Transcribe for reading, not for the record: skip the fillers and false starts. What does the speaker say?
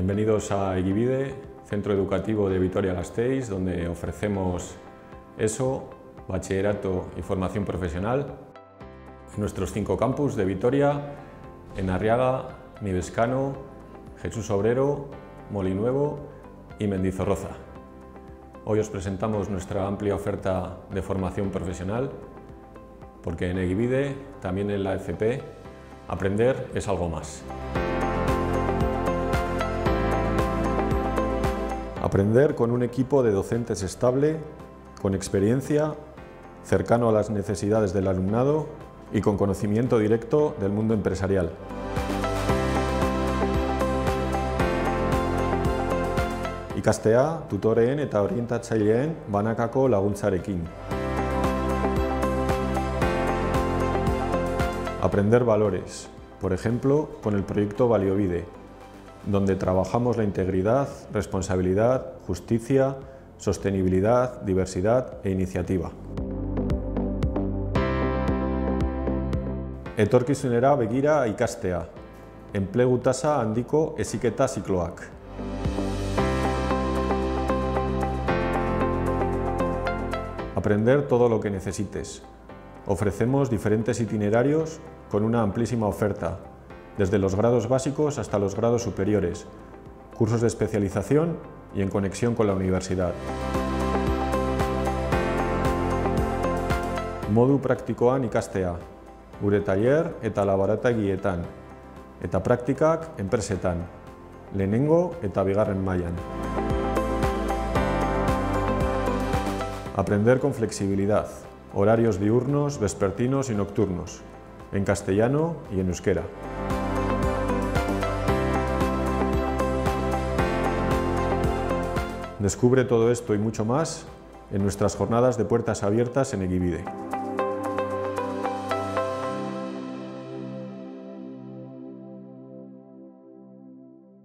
Bienvenidos a Egibide, Centro Educativo de Vitoria-Gasteiz, donde ofrecemos ESO, Bachillerato y Formación Profesional en nuestros 5 campus de Vitoria, en Arriaga, Nivescano, Jesús Obrero, Molinuevo y Mendizorroza. Hoy os presentamos nuestra amplia oferta de formación profesional, porque en Egibide, también en la FP, aprender es algo más. Aprender con un equipo de docentes estable, con experiencia, cercano a las necesidades del alumnado y con conocimiento directo del mundo empresarial. Ikastea, tutoreen eta orientatzaileen banakako laguntzarekin. Aprender valores, por ejemplo, con el proyecto Baliobide, donde trabajamos la integridad, responsabilidad, justicia, sostenibilidad, diversidad e iniciativa. Etorkizunera begira ikastea, enplegu tasa handiko heziketa zikloak. Aprender todo lo que necesites. Ofrecemos diferentes itinerarios con una amplísima oferta, desde los grados básicos hasta los grados superiores, cursos de especialización y en conexión con la universidad. Modu praktikoan ikastea, gure tailer eta laborategietan, eta praktikak enpresetan, lehenengo eta bigarren mailan. Aprender con flexibilidad, horarios diurnos, vespertinos y nocturnos, en castellano y en euskera. Descubre todo esto y mucho más en nuestras jornadas de puertas abiertas en Egibide.